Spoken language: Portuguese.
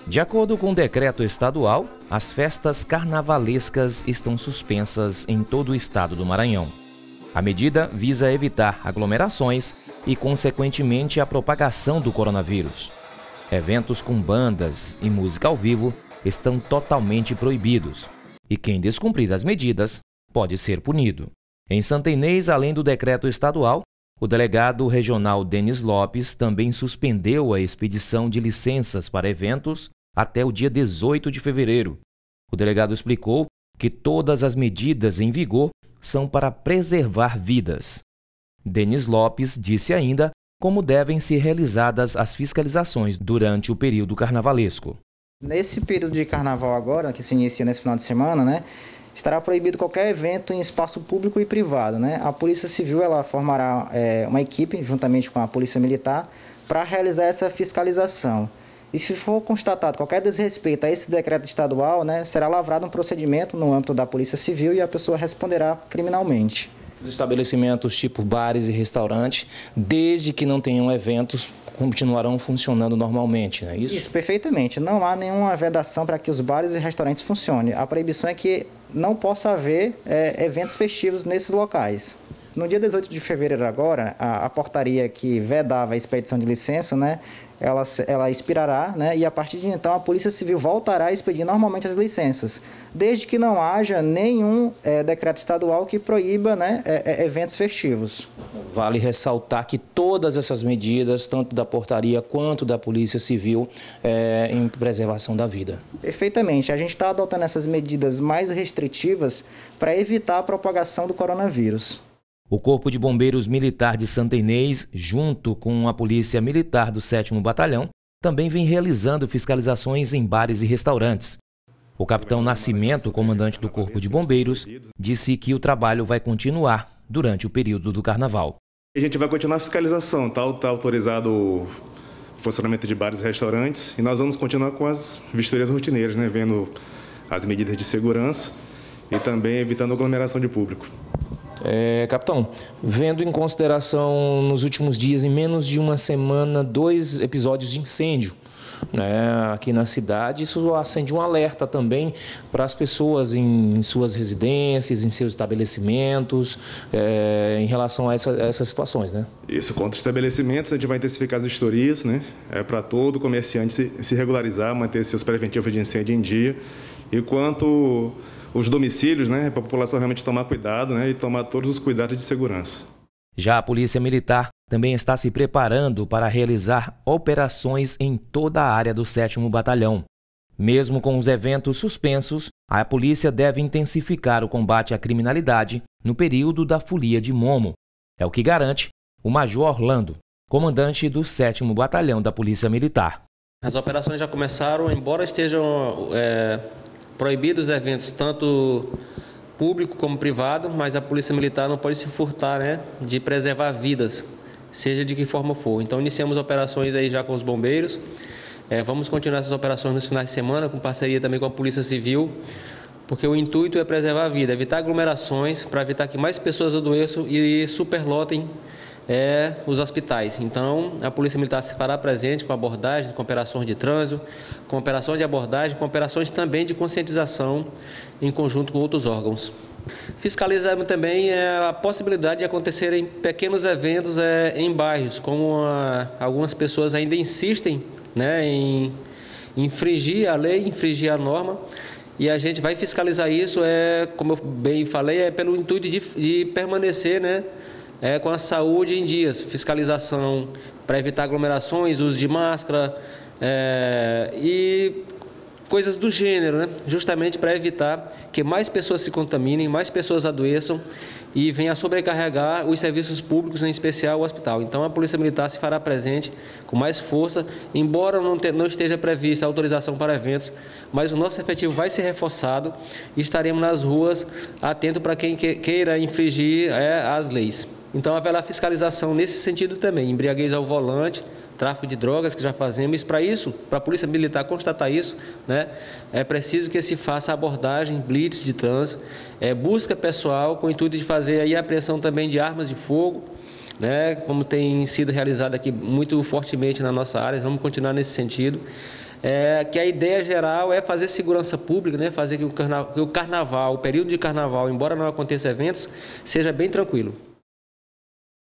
De acordo com o decreto estadual, as festas carnavalescas estão suspensas em todo o estado do Maranhão. A medida visa evitar aglomerações e, consequentemente, a propagação do coronavírus. Eventos com bandas e música ao vivo estão totalmente proibidos, e quem descumprir as medidas pode ser punido. Em Santa Inês, além do decreto estadual, o delegado regional Denis Lopes também suspendeu a expedição de licenças para eventos até o dia 18 de fevereiro. O delegado explicou que todas as medidas em vigor são para preservar vidas. Denis Lopes disse ainda como devem ser realizadas as fiscalizações durante o período carnavalesco. Nesse período de carnaval agora, que se inicia nesse final de semana, estará proibido qualquer evento em espaço público e privado, A Polícia Civil ela formará uma equipe, juntamente com a Polícia Militar, para realizar essa fiscalização. E se for constatado qualquer desrespeito a esse decreto estadual, será lavrado um procedimento no âmbito da Polícia Civil e a pessoa responderá criminalmente. Os estabelecimentos tipo bares e restaurantes, desde que não tenham eventos, continuarão funcionando normalmente, não é isso? Isso, perfeitamente. Não há nenhuma vedação para que os bares e restaurantes funcionem. A proibição é que não possa haver eventos festivos nesses locais. No dia 18 de fevereiro agora, a portaria que vedava a expedição de licença, ela expirará, e a partir de então a Polícia Civil voltará a expedir normalmente as licenças, desde que não haja nenhum decreto estadual que proíba eventos festivos. Vale ressaltar que todas essas medidas, tanto da portaria quanto da Polícia Civil, em preservação da vida. Perfeitamente. A gente está adotando essas medidas mais restritivas para evitar a propagação do coronavírus. O Corpo de Bombeiros Militar de Santa Inês, junto com a Polícia Militar do 7º Batalhão, também vem realizando fiscalizações em bares e restaurantes. O capitão Nascimento, comandante do Corpo de Bombeiros, disse que o trabalho vai continuar durante o período do Carnaval. A gente vai continuar a fiscalização, está autorizado o funcionamento de bares e restaurantes e nós vamos continuar com as vistorias rotineiras, vendo as medidas de segurança e também evitando aglomeração de público. Capitão, vendo em consideração nos últimos dias, em menos de uma semana, 2 episódios de incêndio aqui na cidade, isso acende um alerta também para as pessoas em suas residências, em seus estabelecimentos, em relação a essas situações, Isso, contra os estabelecimentos, a gente vai intensificar as vistorias, para todo comerciante se regularizar, manter seus preventivos de incêndio em dia. E quanto os domicílios, para a população realmente tomar cuidado, e tomar todos os cuidados de segurança. Já a Polícia Militar também está se preparando para realizar operações em toda a área do 7º Batalhão. Mesmo com os eventos suspensos, a polícia deve intensificar o combate à criminalidade no período da Folia de Momo. É o que garante o Major Orlando, comandante do 7º Batalhão da Polícia Militar. As operações já começaram, embora estejam proibidos eventos tanto público como privado, mas a Polícia Militar não pode se furtar de preservar vidas, seja de que forma for. Então iniciamos operações aí já com os bombeiros, vamos continuar essas operações nos finais de semana, com parceria também com a Polícia Civil, porque o intuito é preservar a vida, evitar aglomerações, para evitar que mais pessoas adoeçam e superlotem os hospitais. Então, a Polícia Militar se fará presente com abordagens, com operações de trânsito, com operações de abordagem, com operações também de conscientização em conjunto com outros órgãos. Fiscalizamos também a possibilidade de acontecerem pequenos eventos em bairros, como algumas pessoas ainda insistem em infringir a lei, infringir a norma, e a gente vai fiscalizar isso, como eu bem falei, pelo intuito de permanecer, com a saúde em dias, fiscalização para evitar aglomerações, uso de máscara e coisas do gênero, justamente para evitar que mais pessoas se contaminem, mais pessoas adoeçam e venha a sobrecarregar os serviços públicos, em especial o hospital. Então a Polícia Militar se fará presente com mais força, embora não esteja prevista autorização para eventos, mas o nosso efetivo vai ser reforçado e estaremos nas ruas atentos para quem queira infringir as leis. Então haverá fiscalização nesse sentido também, embriaguez ao volante, tráfico de drogas, que já fazemos. Para isso, para a Polícia Militar constatar isso, é preciso que se faça abordagem, blitz de trânsito, busca pessoal com o intuito de fazer aí a apreensão também de armas de fogo, como tem sido realizado aqui muito fortemente na nossa área. Vamos continuar nesse sentido. que a ideia geral é fazer segurança pública, né? Fazer que o carnaval, o período de carnaval, embora não aconteça eventos, seja bem tranquilo.